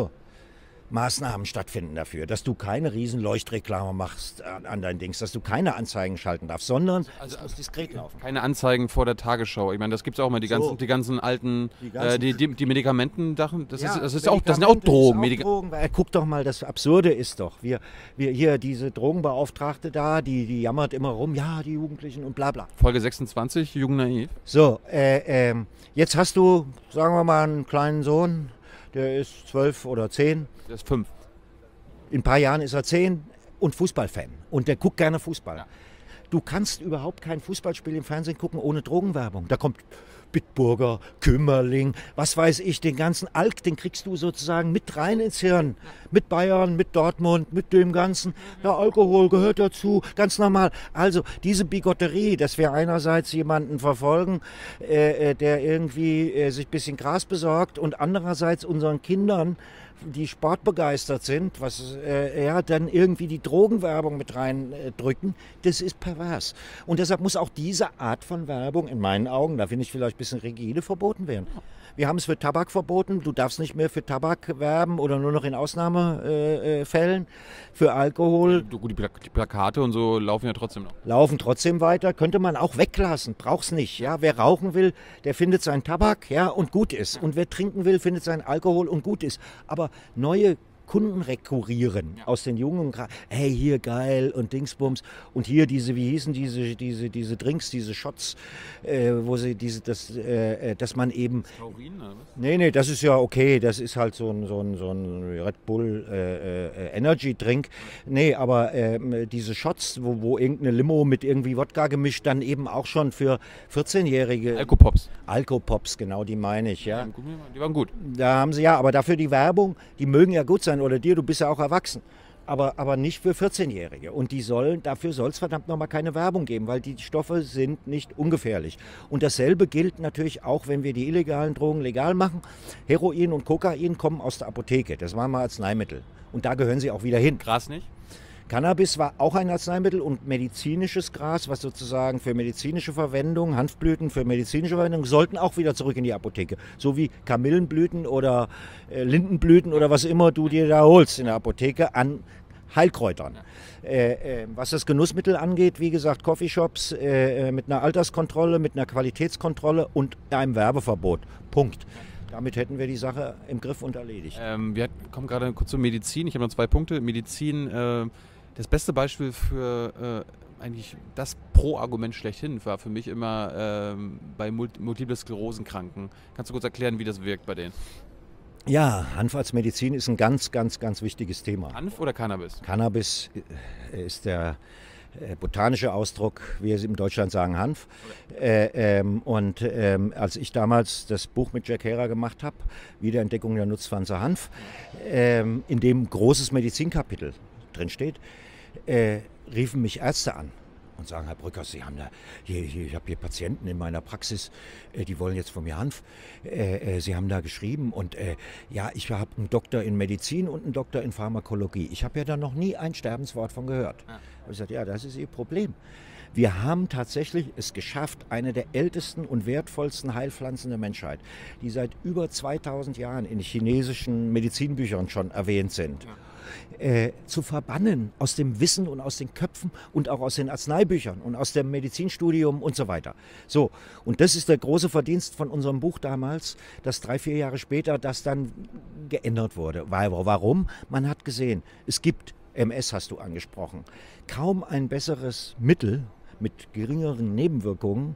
Maßnahmen stattfinden dafür, dass du keine riesen Leuchtreklame machst an dein Dings, dass du keine Anzeigen schalten darfst, sondern es muss diskret laufen. Keine Anzeigen vor der Tagesschau. Ich meine, das gibt es auch immer, die ganzen alten, die Medikamenten-Sachen, das sind auch Drogen. Guck doch mal, das Absurde ist doch, wir hier, diese Drogenbeauftragte da, die jammert immer rum, ja, die Jugendlichen und bla bla. Folge 26, Jugend naiv. So, jetzt hast du, sagen wir mal, einen kleinen Sohn, der ist 12 oder 10. Der ist 5. In ein paar Jahren ist er 10 und Fußballfan. Und der guckt gerne Fußball. Ja. Du kannst überhaupt kein Fußballspiel im Fernsehen gucken ohne Drogenwerbung. Da kommt Bitburger, Kümmerling, was weiß ich, den ganzen Alk, den kriegst du sozusagen mit rein ins Hirn. Mit Bayern, mit Dortmund, mit dem Ganzen. Der Alkohol gehört dazu, ganz normal. Also diese Bigotterie, dass wir einerseits jemanden verfolgen, der irgendwie sich ein bisschen Gras besorgt und andererseits unseren Kindern, die sportbegeistert sind, dann irgendwie die Drogenwerbung mit reindrücken, das ist pervers. Und deshalb muss auch diese Art von Werbung in meinen Augen, da finde ich vielleicht ein bisschen rigide, verboten werden. Wir haben es für Tabak verboten, du darfst nicht mehr für Tabak werben oder nur noch in Ausnahmefällen. Für Alkohol. Die Plakate und so laufen ja trotzdem noch. Laufen trotzdem weiter, könnte man auch weglassen, braucht's nicht. Ja? Wer rauchen will, der findet seinen Tabak, ja, und gut ist. Und wer trinken will, findet seinen Alkohol und gut ist. Aber neue Kunden rekurrieren aus den jungen, hey, hier geil und Dingsbums und hier diese, wie hießen diese Drinks, diese Shots, wo sie dass man eben, Taurin, oder was? Nee, das ist ja okay, das ist halt so ein Red Bull Energy Drink, nee, aber diese Shots, wo irgendeine Limo mit irgendwie Wodka gemischt, dann eben auch schon für 14-Jährige. Alkopops, genau, die meine ich, ja. Die waren gut. Da haben sie aber dafür die Werbung, die mögen ja gut sein, oder dir, du bist ja auch erwachsen, aber nicht für 14-Jährige. Und dafür soll es verdammt nochmal keine Werbung geben, weil die Stoffe sind nicht ungefährlich. Und dasselbe gilt natürlich auch, wenn wir die illegalen Drogen legal machen. Heroin und Kokain kommen aus der Apotheke, das waren mal Arzneimittel. Und da gehören sie auch wieder hin. Gras nicht? Cannabis war auch ein Arzneimittel und medizinisches Gras, was sozusagen für medizinische Verwendung, Hanfblüten für medizinische Verwendung, sollten auch wieder zurück in die Apotheke. So wie Kamillenblüten oder Lindenblüten oder was immer du dir da holst in der Apotheke an Heilkräutern. Was das Genussmittel angeht, wie gesagt, Coffeeshops mit einer Alterskontrolle, mit einer Qualitätskontrolle und einem Werbeverbot. Punkt. Damit hätten wir die Sache im Griff und erledigt. Wir kommen gerade kurz zur Medizin. Ich habe noch 2 Punkte. Medizin, das beste Beispiel für eigentlich das Pro-Argument schlechthin war für mich immer bei Multiple Sklerosenkranken. Kannst du kurz erklären, wie das wirkt bei denen? Ja, Hanf als Medizin ist ein ganz wichtiges Thema. Hanf oder Cannabis? Cannabis ist der botanischer Ausdruck, wie wir es in Deutschland sagen, Hanf. Als ich damals das Buch mit Jack Herer gemacht habe, Wiederentdeckung der Nutzpflanze Hanf, in dem großes Medizinkapitel drin steht, riefen mich Ärzte an und sagen, Herr Brückers, Sie haben da, ich habe hier Patienten in meiner Praxis, die wollen jetzt von mir Hanf. Sie haben da geschrieben und ja, ich habe einen Doktor in Medizin und einen Doktor in Pharmakologie. Ich habe ja da noch nie ein Sterbenswort von gehört. Ja. Und ich sagte, ja, das ist Ihr Problem. Wir haben tatsächlich es geschafft, eine der ältesten und wertvollsten Heilpflanzen der Menschheit, die seit über 2000 Jahren in chinesischen Medizinbüchern schon erwähnt sind, zu verbannen aus dem Wissen und aus den Köpfen und auch aus den Arzneibüchern und aus dem Medizinstudium und so weiter. So, und das ist der große Verdienst von unserem Buch damals, dass 3, 4 Jahre später das dann geändert wurde. Warum? Man hat gesehen, es gibt, MS hast du angesprochen, kaum ein besseres Mittel mit geringeren Nebenwirkungen,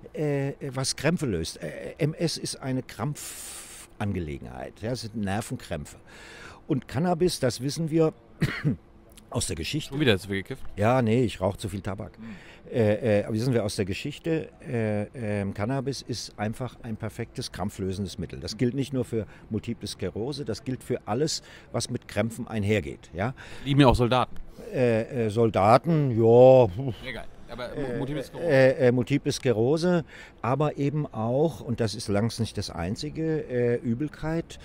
was Krämpfe löst. MS ist eine Krampfangelegenheit, ja, es sind Nervenkrämpfe. Und Cannabis, das wissen wir aus der Geschichte. Schon wieder zu viel gekifft? Ja, nee, ich rauche zu viel Tabak. Wissen wir aus der Geschichte, Cannabis ist einfach ein perfektes krampflösendes Mittel. Das gilt nicht nur für Multiple Sklerose, das gilt für alles, was mit Krämpfen einhergeht. Ja? Lieben ja auch Soldaten. Soldaten, ja. Egal. Aber Multiple Sklerose, aber eben auch, und das ist längst nicht das einzige, Übelkeit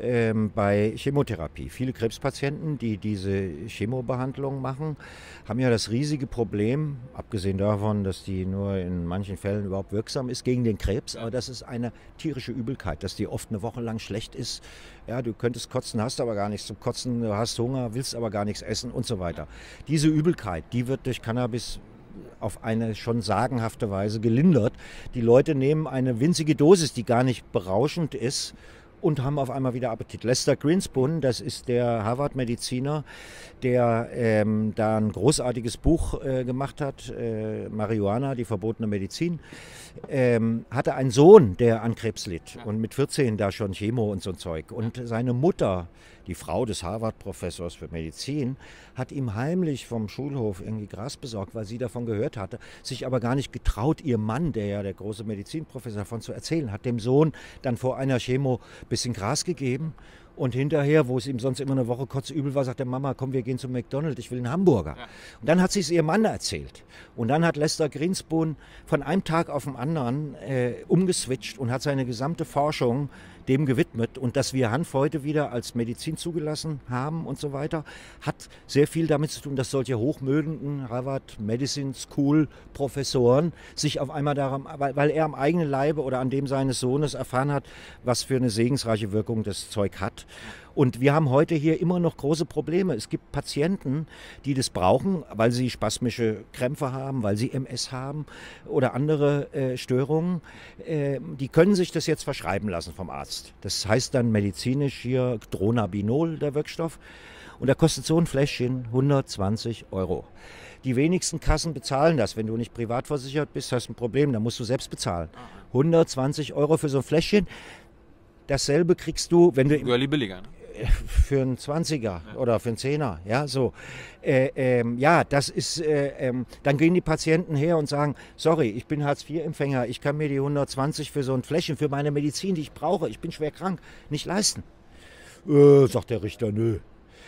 bei Chemotherapie. Viele Krebspatienten, die diese Chemobehandlung machen, haben ja das riesige Problem, abgesehen davon, dass die nur in manchen Fällen überhaupt wirksam ist gegen den Krebs, aber das ist eine tierische Übelkeit, dass die oft eine Woche lang schlecht ist. Ja, du könntest kotzen, hast aber gar nichts zum Kotzen, du hast Hunger, willst aber gar nichts essen und so weiter. Diese Übelkeit, die wird durch Cannabis auf eine schon sagenhafte Weise gelindert. Die Leute nehmen eine winzige Dosis, die gar nicht berauschend ist, und haben auf einmal wieder Appetit. Lester Greenspoon, das ist der Harvard-Mediziner, der da ein großartiges Buch gemacht hat, Marihuana, die verbotene Medizin, hatte einen Sohn, der an Krebs litt und mit 14 da schon Chemo und so ein Zeug. Und seine Mutter, die Frau des Harvard-Professors für Medizin, hat ihm heimlich vom Schulhof irgendwie Gras besorgt, weil sie davon gehört hatte, sich aber gar nicht getraut, ihr Mann, der ja der große Medizinprofessor, davon zu erzählen, hat dem Sohn dann vor einer Chemo ein bisschen Gras gegeben. Und hinterher, wo es ihm sonst immer eine Woche kotzübel war, sagt der Mama, komm, wir gehen zum McDonald's, ich will einen Hamburger. Ja. Und dann hat sie es ihrem Mann erzählt. Und dann hat Lester Greenspoon von einem Tag auf den anderen umgeswitcht und hat seine gesamte Forschung dem gewidmet. Und dass wir Hanf heute wieder als Medizin zugelassen haben und so weiter, hat sehr viel damit zu tun, dass solche hochmögenden Harvard Medicine School Professoren sich auf einmal daran, weil er am eigenen Leibe oder an dem seines Sohnes erfahren hat, was für eine segensreiche Wirkung das Zeug hat. Und wir haben heute hier immer noch große Probleme. Es gibt Patienten, die das brauchen, weil sie spasmische Krämpfe haben, weil sie MS haben oder andere Störungen. Die können sich das jetzt verschreiben lassen vom Arzt. Das heißt dann medizinisch hier Dronabinol, der Wirkstoff. Und da kostet so ein Fläschchen 120 €. Die wenigsten Kassen bezahlen das. Wenn du nicht privat versichert bist, hast du ein Problem, dann musst du selbst bezahlen. 120 € für so ein Fläschchen. Dasselbe kriegst du, wenn du... billiger, ne? Für einen 20er oder für einen 10er, ja, so. Ja, das ist, dann gehen die Patienten her und sagen, sorry, ich bin Hartz-IV-Empfänger, ich kann mir die 120 für so ein Fläschchen, für meine Medizin, die ich brauche, ich bin schwer krank, nicht leisten. Sagt der Richter, nö.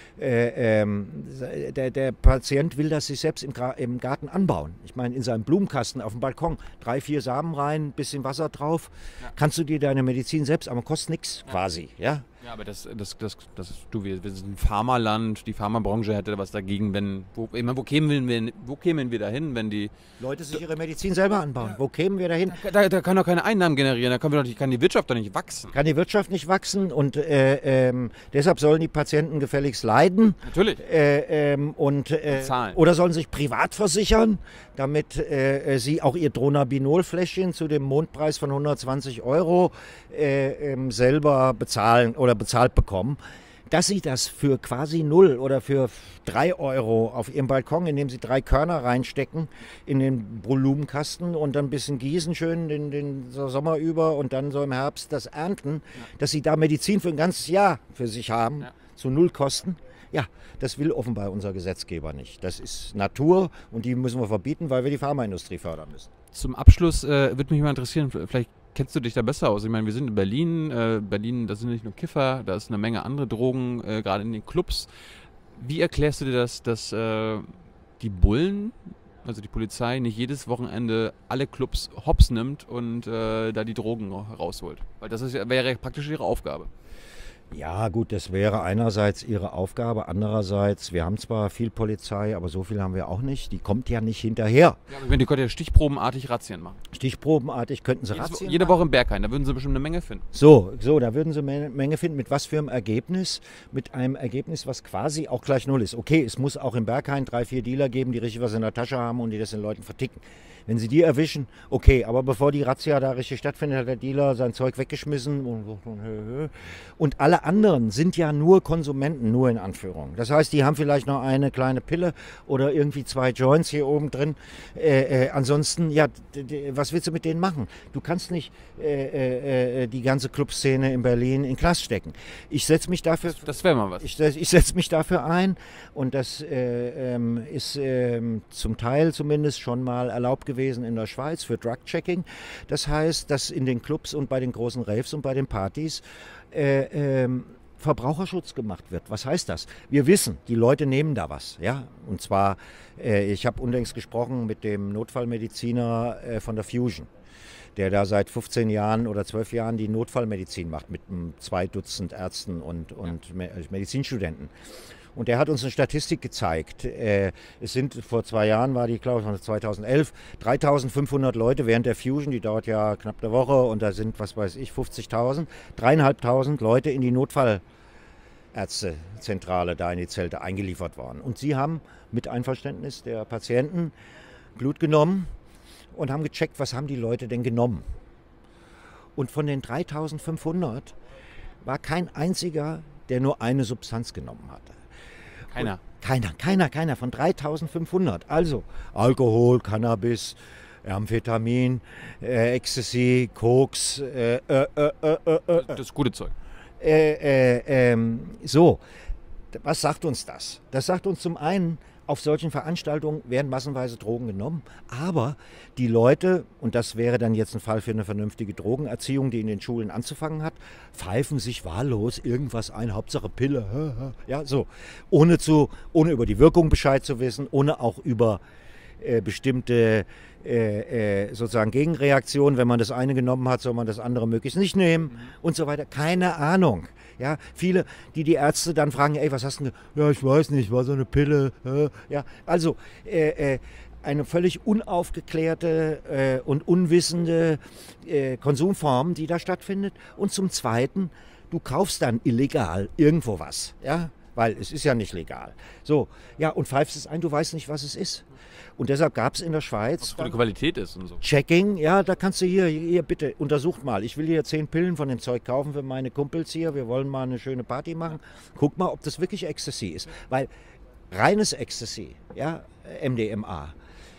Der Patient will das sich selbst im Garten anbauen. Ich meine, in seinem Blumenkasten auf dem Balkon 3, 4 Samen rein, bisschen Wasser drauf. Ja. Kannst du dir deine Medizin selbst, aber kostet nichts quasi. Ja? Ja, aber wir sind ein Pharmaland, die Pharmabranche hätte was dagegen, wo kämen wir dahin, wenn die Leute sich ihre Medizin selber anbauen? Ja. Wo kämen wir dahin? Da kann doch keine Einnahmen generieren, kann die Wirtschaft doch nicht wachsen. Kann die Wirtschaft nicht wachsen und deshalb sollen die Patienten gefälligst leiden. Natürlich. Zahlen. Oder sollen sich privat versichern, damit sie auch ihr Dronabinol-Fläschchen zu dem Mondpreis von 120 € selber bezahlen oder bezahlt bekommen, dass sie das für quasi 0 oder für 3 € auf ihrem Balkon, indem sie 3 Körner reinstecken in den Blumenkasten und dann ein bisschen gießen schön den Sommer über und dann so im Herbst das ernten, dass sie da Medizin für ein ganzes Jahr für sich haben, zu 0 Kosten. Ja, das will offenbar unser Gesetzgeber nicht. Das ist Natur und die müssen wir verbieten, weil wir die Pharmaindustrie fördern müssen. Zum Abschluss würde mich mal interessieren, vielleicht kennst du dich da besser aus? Ich meine, wir sind in Berlin. Berlin, das sind nicht nur Kiffer, da ist eine Menge andere Drogen, gerade in den Clubs. Wie erklärst du dir das, dass die Bullen, also die Polizei, nicht jedes Wochenende alle Clubs hops nimmt und da die Drogen rausholt? Weil das wäre praktisch ihre Aufgabe. Ja gut, das wäre einerseits ihre Aufgabe, andererseits, wir haben zwar viel Polizei, aber so viel haben wir auch nicht. Die kommt ja nicht hinterher. Ja, aber die könnten ja stichprobenartig Razzien machen. Stichprobenartig könnten sie Razzien jede Woche im Berghain, da würden sie bestimmt eine Menge finden. So, da würden sie eine Menge finden. Mit was für einem Ergebnis? Mit einem Ergebnis, was quasi auch gleich null ist. Okay, es muss auch im Berghain 3, 4 Dealer geben, die richtig was in der Tasche haben und die das den Leuten verticken. Wenn sie die erwischen, okay, aber bevor die Razzia da richtig stattfindet, hat der Dealer sein Zeug weggeschmissen und alle anderen sind ja nur Konsumenten, nur in Anführung. Das heißt, die haben vielleicht noch eine kleine Pille oder irgendwie 2 Joints hier oben drin. Ansonsten, ja, was willst du mit denen machen? Du kannst nicht die ganze Clubszene in Berlin in Knast stecken. Ich setze mich dafür... Das wäre mal was. Ich setze mich dafür ein und das ist zum Teil zumindest schon mal erlaubt gewesen in der Schweiz für Drug-Checking. Das heißt, dass in den Clubs und bei den großen Raves und bei den Partys Verbraucherschutz gemacht wird. Was heißt das? Wir wissen, die Leute nehmen da was. Ja? Und zwar, ich habe unlängst gesprochen mit dem Notfallmediziner von der Fusion, der da seit 15 Jahren oder 12 Jahren die Notfallmedizin macht mit 2 Dutzend Ärzten und Medizinstudenten. Und der hat uns eine Statistik gezeigt. Es sind vor 2 Jahren, war die, glaube ich, von 2011, 3.500 Leute während der Fusion, die dauert ja knapp eine Woche und da sind, was weiß ich, 50.000, 3.500 Leute in die Notfallärztezentrale da in die Zelte eingeliefert worden. Und sie haben mit Einverständnis der Patienten Blut genommen und haben gecheckt, was haben die Leute denn genommen. Und von den 3.500 war kein einziger, der nur eine Substanz genommen hatte. Keiner von 3.500. Also Alkohol, Cannabis, Amphetamin, Ecstasy, Koks. Das gute Zeug. So, was sagt uns das? Das sagt uns zum einen, auf solchen Veranstaltungen werden massenweise Drogen genommen, aber die Leute, und das wäre dann jetzt ein Fall für eine vernünftige Drogenerziehung, die in den Schulen anzufangen hat, pfeifen sich wahllos irgendwas ein, Hauptsache Pille, ja, so, ohne über die Wirkung Bescheid zu wissen, ohne auch über bestimmte sozusagen Gegenreaktionen, wenn man das eine genommen hat, soll man das andere möglichst nicht nehmen und so weiter. Keine Ahnung. Ja, viele, die Ärzte dann fragen, ey, was hast du denn? Ja, ich weiß nicht, war so eine Pille. Ja, also eine völlig unaufgeklärte und unwissende Konsumform, die da stattfindet. Und zum Zweiten, du kaufst dann illegal irgendwo was, ja, weil es ist ja nicht legal. So, ja, und pfeifst es ein, du weißt nicht, was es ist. Und deshalb gab es in der Schweiz... Was für eine Qualität ist und so. Checking, ja, da kannst du hier bitte, untersucht mal. Ich will hier 10 Pillen von dem Zeug kaufen für meine Kumpels hier. Wir wollen mal eine schöne Party machen. Guck mal, ob das wirklich Ecstasy ist. Weil reines Ecstasy, ja, MDMA,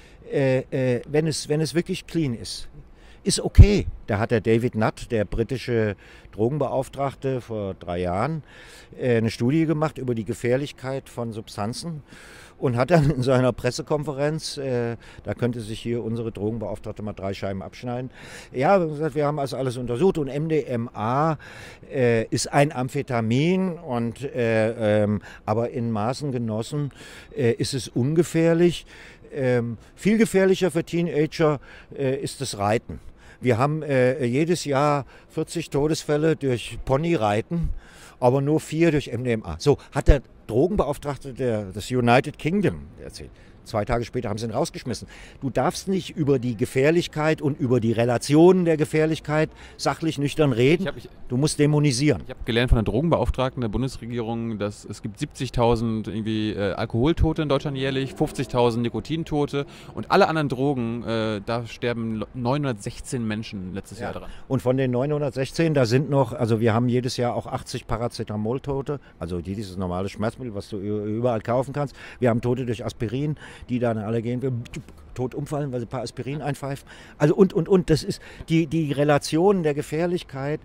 wenn es wirklich clean ist okay. Da hat der David Nutt, der britische Drogenbeauftragte, vor 3 Jahren eine Studie gemacht über die Gefährlichkeit von Substanzen und hat dann in seiner Pressekonferenz, da könnte sich hier unsere Drogenbeauftragte mal 3 Scheiben abschneiden, ja, wir haben also alles untersucht und MDMA ist ein Amphetamin und aber in Maßen genossen ist es ungefährlich. Viel gefährlicher für Teenager ist das Reiten. Wir haben jedes Jahr 40 Todesfälle durch Ponyreiten, aber nur 4 durch MDMA. So hat der Drogenbeauftragte des United Kingdom erzählt. 2 Tage später haben sie ihn rausgeschmissen. Du darfst nicht über die Gefährlichkeit und über die Relationen der Gefährlichkeit sachlich nüchtern reden. Du musst dämonisieren. Ich habe gelernt von der Drogenbeauftragten der Bundesregierung, dass es gibt 70.000 irgendwie Alkoholtote in Deutschland jährlich, 50.000 Nikotintote und alle anderen Drogen, da sterben 916 Menschen letztes Jahr dran. Und von den 916, da sind noch, also wir haben jedes Jahr auch 80 Paracetamol-Tote, also dieses normale Schmerzmittel, was du überall kaufen kannst. Wir haben Tote durch Aspirin, die dann alle gehen, tot umfallen, weil sie ein paar Aspirin einpfeifen. Also und. Das ist die Relation der Gefährlichkeit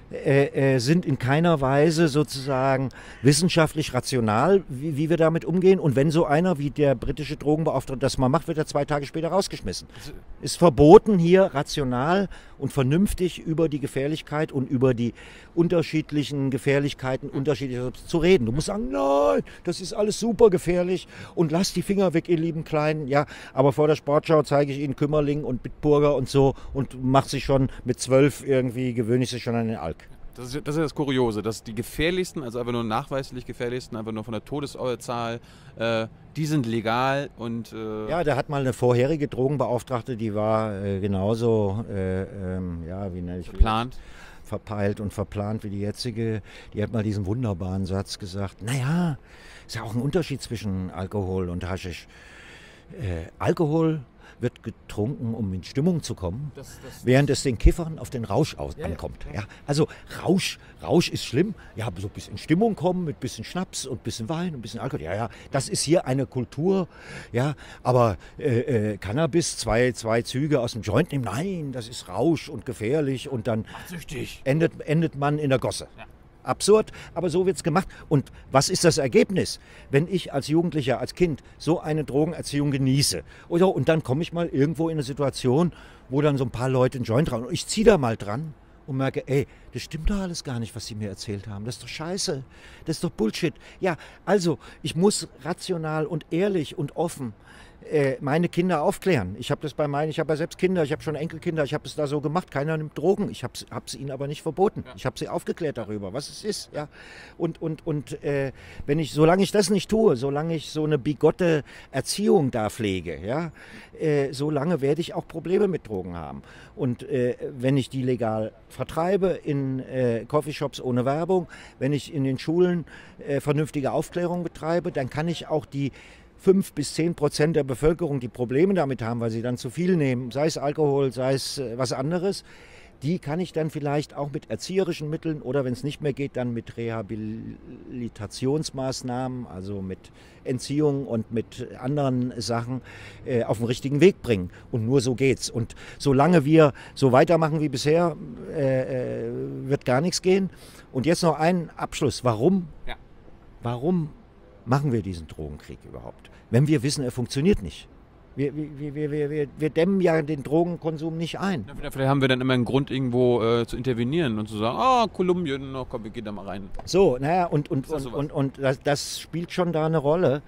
sind in keiner Weise sozusagen wissenschaftlich rational, wie wir damit umgehen. Und wenn so einer wie der britische Drogenbeauftragte das mal macht, wird er 2 Tage später rausgeschmissen. Ist verboten, hier rational und vernünftig über die Gefährlichkeit und über die unterschiedlichen Gefährlichkeiten unterschiedlicher zu reden. Du musst sagen, nein, das ist alles super gefährlich und lasst die Finger weg, ihr lieben Kleinen. Ja, aber vor der Sportschau zeige ich Ihnen Kümmerling und Bitburger und so und mache sich schon mit 12 irgendwie, gewöhne ich sich schon an den Alk. Das ist das Kuriose, dass die gefährlichsten, also einfach nur nachweislich gefährlichsten, einfach nur von der Todeszahl, die sind legal und... Ja, da hat mal eine vorherige Drogenbeauftragte, die war genauso, ja, wie nenne ich geplant. Verpeilt und verplant wie die jetzige. Die hat mal diesen wunderbaren Satz gesagt, naja, ist ja auch ein Unterschied zwischen Alkohol und Haschisch. Alkohol wird getrunken, um in Stimmung zu kommen, während es den Kiffern auf den Rausch ankommt. Ja. Also Rausch ist schlimm, ja, so ein bisschen in Stimmung kommen mit ein bisschen Schnaps und ein bisschen Wein und ein bisschen Alkohol. Ja, das ist hier eine Kultur, ja, aber Cannabis, zwei Züge aus dem Joint nehmen, nein, das ist Rausch und gefährlich und dann endet man in der Gosse. Ja. Absurd, aber so wird es gemacht. Und was ist das Ergebnis, wenn ich als Jugendlicher, als Kind so eine Drogenerziehung genieße? Und dann komme ich mal irgendwo in eine Situation, wo dann so ein paar Leute einen Joint rauchen. Und ich ziehe da mal dran und merke, ey, das stimmt doch alles gar nicht, was sie mir erzählt haben. Das ist doch scheiße, das ist doch Bullshit. Ja, also ich muss rational und ehrlich und offen meine Kinder aufklären. Ich habe ja selbst Kinder, ich habe schon Enkelkinder, ich habe es da so gemacht, keiner nimmt Drogen. Ich habe es ihnen aber nicht verboten. Ja. Ich habe sie aufgeklärt darüber, was es ist. Ja. Und solange ich das nicht tue, solange ich so eine bigotte Erziehung da pflege, ja, solange werde ich auch Probleme mit Drogen haben. Und wenn ich die legal vertreibe in Coffeeshops ohne Werbung, wenn ich in den Schulen vernünftige Aufklärung betreibe, dann kann ich auch die 5-10% der Bevölkerung, die Probleme damit haben, weil sie dann zu viel nehmen, sei es Alkohol, sei es was anderes, die kann ich dann vielleicht auch mit erzieherischen Mitteln oder wenn es nicht mehr geht, dann mit Rehabilitationsmaßnahmen, also mit Entziehung und mit anderen Sachen auf den richtigen Weg bringen. Und nur so geht's. Und solange wir so weitermachen wie bisher, wird gar nichts gehen. Und jetzt noch ein Abschluss. Warum? Ja. Warum machen wir diesen Drogenkrieg überhaupt? Wenn wir wissen, er funktioniert nicht. Wir dämmen ja den Drogenkonsum nicht ein. Ja, vielleicht haben wir dann immer einen Grund, irgendwo zu intervenieren und zu sagen, Kolumbien, oh, komm, wir gehen da mal rein. So, naja, und das spielt schon da eine Rolle.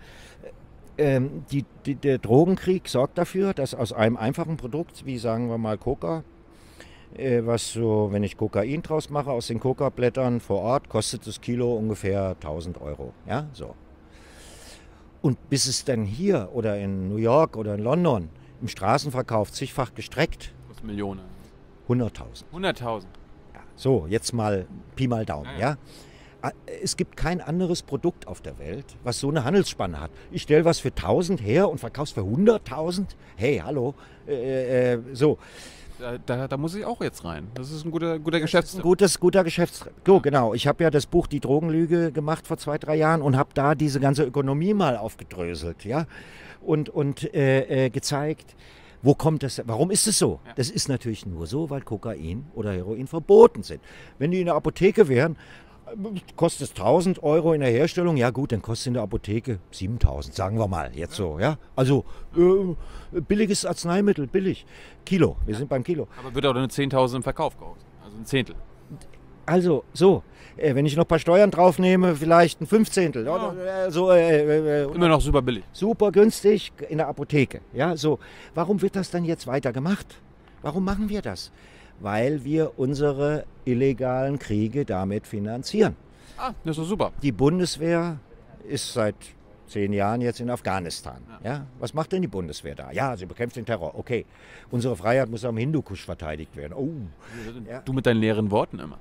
Der Drogenkrieg sorgt dafür, dass aus einem einfachen Produkt, wie sagen wir mal Coca, was so, wenn ich Kokain draus mache, aus den Coca-Blättern vor Ort, kostet das Kilo ungefähr 1.000 €. Ja, so. Und bis es dann hier oder in New York oder in London im Straßenverkauf zigfach gestreckt. Was Millionen? 100.000. 100.000. Ja, so, jetzt mal Pi mal Daumen. Ja. Es gibt kein anderes Produkt auf der Welt, was so eine Handelsspanne hat. Ich stelle was für 1.000 her und verkaufe es für 100.000. Hey, hallo. So. Da muss ich auch jetzt rein. Das ist ein guter Geschäftstritt. Guter Geschäftstritt. So, genau. Ich habe ja das Buch Die Drogenlüge gemacht vor 2-3 Jahren und habe da diese ganze Ökonomie mal aufgedröselt, ja, und gezeigt, wo kommt das, warum ist es so? Ja. Das ist natürlich nur so, weil Kokain oder Heroin verboten sind. Wenn die in der Apotheke wären, kostet es 1.000 € in der Herstellung, ja gut, dann kostet es in der Apotheke 7.000, sagen wir mal, jetzt so, ja. Also billiges Arzneimittel, billig, Kilo, wir sind beim Kilo. Aber wird auch nur 10.000 im Verkauf gekostet, also ein Zehntel. Also, so, wenn ich noch ein paar Steuern draufnehme, vielleicht ein 15. Ja. So, immer noch super billig. Super günstig in der Apotheke, ja, so. Warum wird das dann jetzt weiter gemacht? Warum machen wir das? Weil wir unsere illegalen Kriege damit finanzieren. Das ist doch super. Die Bundeswehr ist seit 10 Jahren jetzt in Afghanistan. Ja. Was macht denn die Bundeswehr da? Ja, sie bekämpft den Terror. Okay, unsere Freiheit muss am Hindukusch verteidigt werden. Oh. Ja. Du mit deinen leeren Worten immer.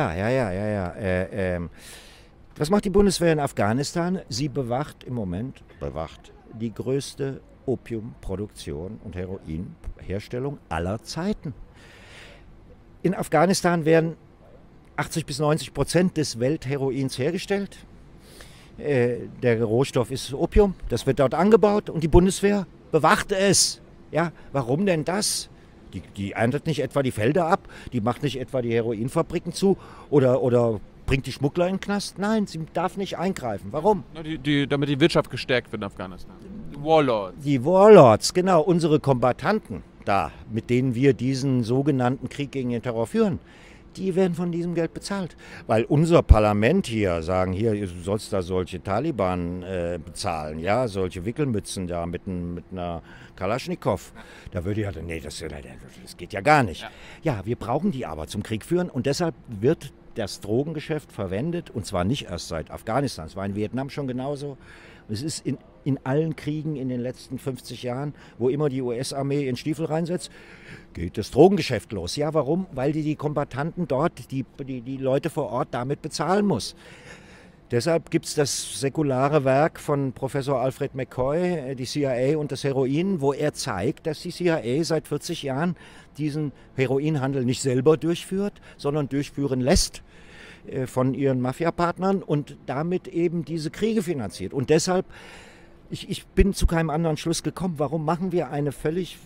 Ja. Was macht die Bundeswehr in Afghanistan? Sie bewacht im Moment die größte Opiumproduktion und Heroinherstellung aller Zeiten. In Afghanistan werden 80-90% des Weltheroins hergestellt. Der Rohstoff ist Opium, das wird dort angebaut und die Bundeswehr bewacht es. Ja, warum denn das? Die erntet nicht etwa die Felder ab, die macht nicht etwa die Heroinfabriken zu oder bringt die Schmuggler in den Knast. Nein, sie darf nicht eingreifen. Warum? Damit die Wirtschaft gestärkt wird in Afghanistan. Die Warlords. Die Warlords, genau, unsere Kombattanten da, mit denen wir diesen sogenannten Krieg gegen den Terror führen, die werden von diesem Geld bezahlt. Weil unser Parlament hier sagen, hier, du sollst da solche Taliban bezahlen, ja, solche Wickelmützen da mit einer Kalaschnikow. Da würde ja, nee, das geht ja gar nicht. Ja, wir brauchen die aber zum Krieg führen und deshalb wird das Drogengeschäft verwendet, und zwar nicht erst seit Afghanistan, es war in Vietnam schon genauso. Es ist in allen Kriegen in den letzten 50 Jahren, wo immer die US-Armee ihren Stiefel reinsetzt, geht das Drogengeschäft los. Ja, warum? Weil die Kombattanten dort, die Leute vor Ort damit bezahlen muss. Deshalb gibt es das säkulare Werk von Professor Alfred McCoy, die CIA und das Heroin, wo er zeigt, dass die CIA seit 40 Jahren diesen Heroinhandel nicht selber durchführt, sondern durchführen lässt von ihren Mafiapartnern und damit eben diese Kriege finanziert. Und deshalb, ich bin zu keinem anderen Schluss gekommen, warum machen wir eine völlig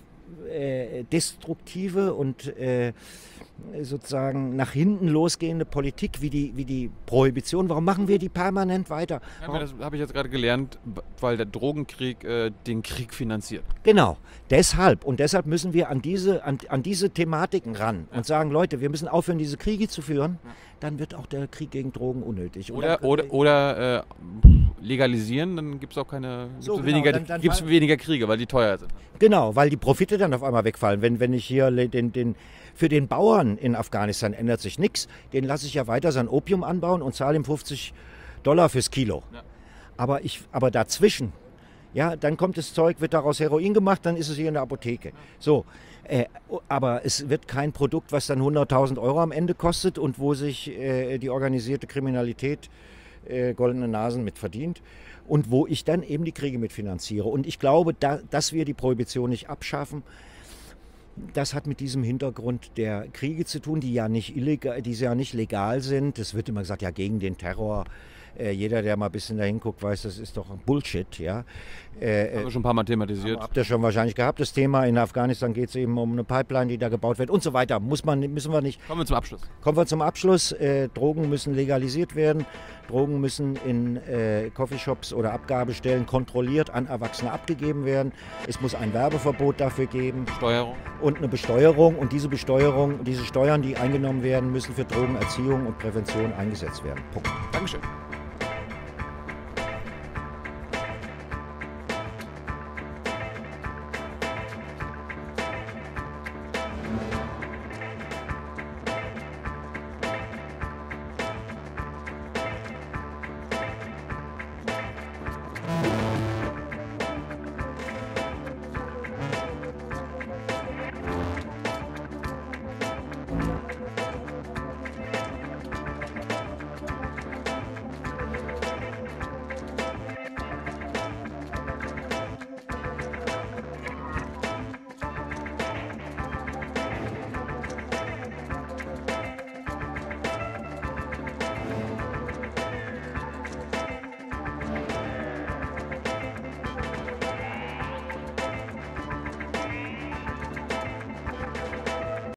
destruktive und sozusagen nach hinten losgehende Politik wie die Prohibition, warum machen wir die permanent weiter? Ja, das habe ich jetzt gerade gelernt, weil der Drogenkrieg den Krieg finanziert. Genau, deshalb müssen wir an diese Thematiken ran und sagen, Leute, wir müssen aufhören, diese Kriege zu führen, dann wird auch der Krieg gegen Drogen unnötig. Oder legalisieren, dann gibt es auch weniger Kriege, weil die teuer sind. Genau, weil die Profite dann auf einmal wegfallen. Wenn ich hier für den Bauern in Afghanistan ändert sich nichts, den lasse ich ja weiter sein Opium anbauen und zahle ihm $50 fürs Kilo. Ja. Aber dazwischen, ja, dann kommt das Zeug, wird daraus Heroin gemacht, dann ist es hier in der Apotheke. Ja. So, aber es wird kein Produkt, was dann 100.000 € am Ende kostet und wo sich die organisierte Kriminalität goldene Nasen mit verdient und wo ich dann eben die Kriege mitfinanziere. Und ich glaube, dass wir die Prohibition nicht abschaffen, das hat mit diesem Hintergrund der Kriege zu tun, die ja nicht legal sind. Es wird immer gesagt, ja, gegen den Terror. Jeder, der mal ein bisschen dahin guckt, weiß, das ist doch Bullshit. Ja. Haben wir schon ein paar Mal thematisiert. Habt ihr schon wahrscheinlich gehabt, das Thema. In Afghanistan geht es eben um eine Pipeline, die da gebaut wird und so weiter. Müssen wir nicht. Kommen wir zum Abschluss. Drogen müssen legalisiert werden. Drogen müssen in Coffeeshops oder Abgabestellen kontrolliert an Erwachsene abgegeben werden. Es muss ein Werbeverbot dafür geben. Besteuerung. Und eine Besteuerung. Und diese Steuern, die eingenommen werden, müssen für Drogenerziehung und Prävention eingesetzt werden. Punkt. Dankeschön.